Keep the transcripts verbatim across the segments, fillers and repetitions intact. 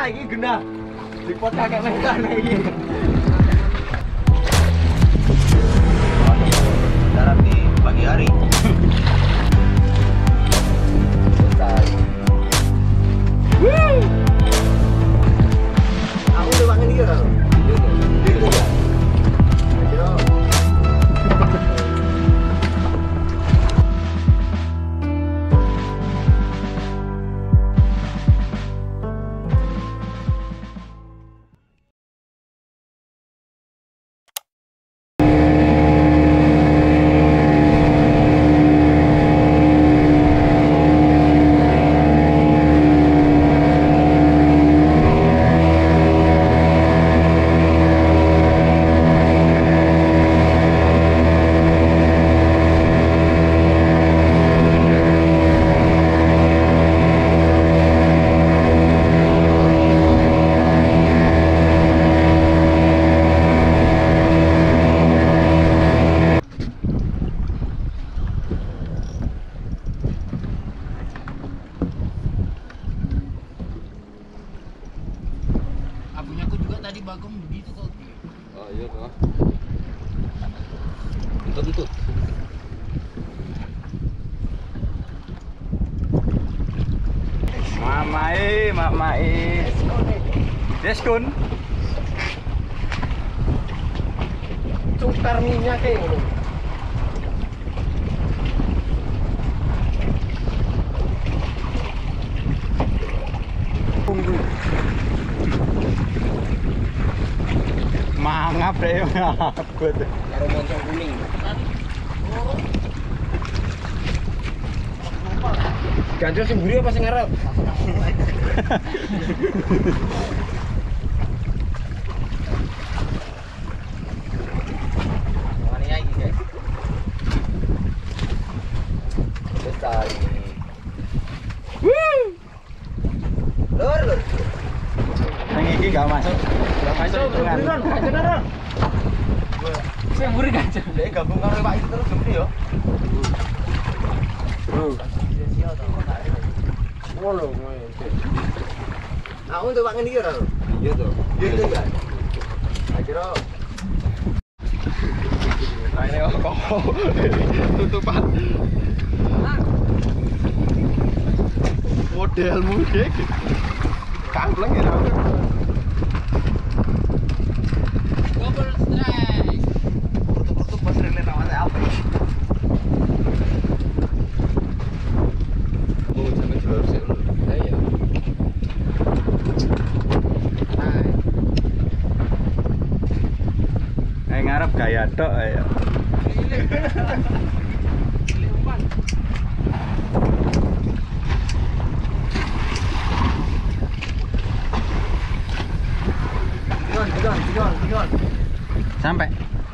Wah, ini genah. Dipot kakek mekan iki. Darat di pagi hari. Selesai. Woo! Aku udah bangun dia kan. Gitu ya. Kira. Bagong begitu kok. Oh iya toh. Tutup tutup. Mamai, mamai. Deskun. Cukar minyak kayak ngono. Mangap deh, mangap gue tuh. Karo moncong kuning. Ganjel sing mburi apa sing ngarep? Mana ya iki, guys? Besar ini. Woo! Lur, lur. Yang ini nggak masuk. Nggak masuk dengan. Beneran. Saya mburi gajah. Dia gabung karo Pak itu terus gede yo. Bro. Ngono kowe. Aku tuh Pak ngene iki ora. Iya toh. Gitu kan. Akhirnya Ini kok tutupan. Modelmu dek. Kampleng ya. Double strike. Tutup-tutup pas rene namanya apa? Oh, sampe jelur sik lho. Lah iya. Nah. Eh ngarep gaya tok ya. Sampai.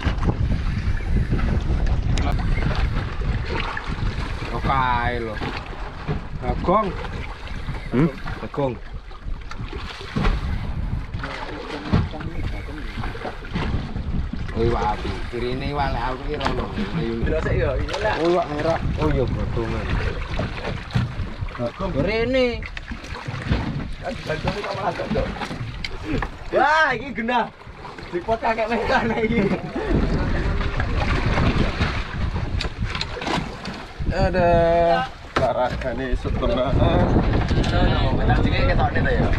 Oke lho. Bagong. Hmm? Bagong. Oh iya api. Kirine wale aku ki rono. Ayo. Delok ya, iya lah. Oh iya merah. Oh iya bagongan. Bagong rene. Kan bagong kok malah kok. Wah, iki genah. Dipot kakek mekan iki. Ada laragane setengah. Ono, benar iki ketokne to ya.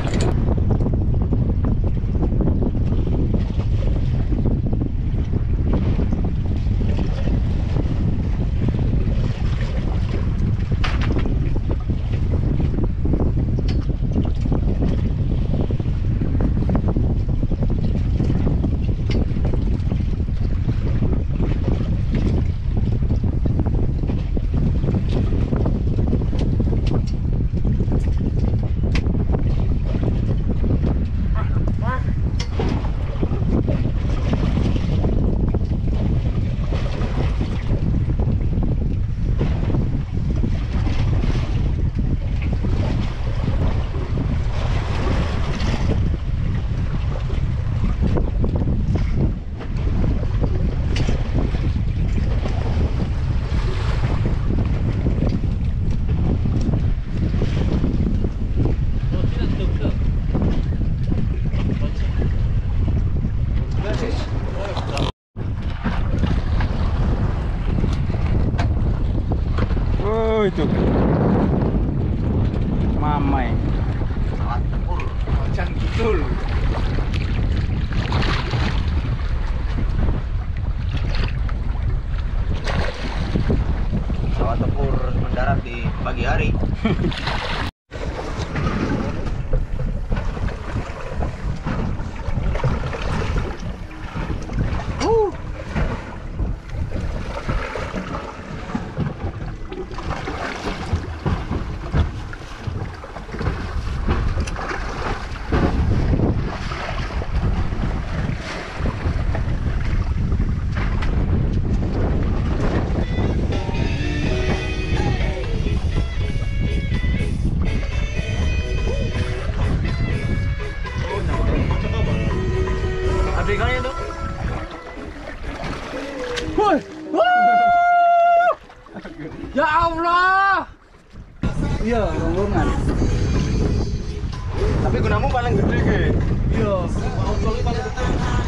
Oh itu. Mamai. Alat tempur. Macan gitu loh. Pesawat tempur mendarat di pagi hari. Aplikasinya tuh. Woi. Ya Allah. Iya, rombongan. Tapi gunamu paling gede, Ge. Iya, mau paling gede.